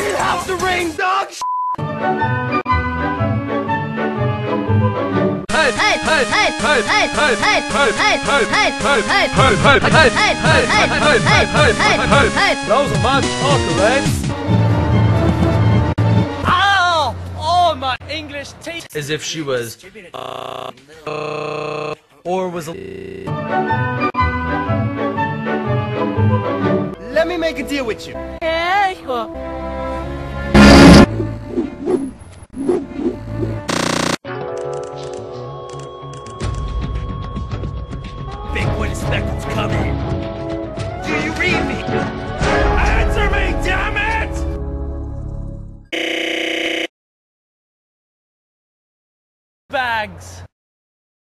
Out the ring, dog! Those are my chocolates! Ow! Oh, my English teeth! As if she was, or was Let me make a deal with you. Big wooden speckles coming. Do you read me? Answer me, damn it! Bags.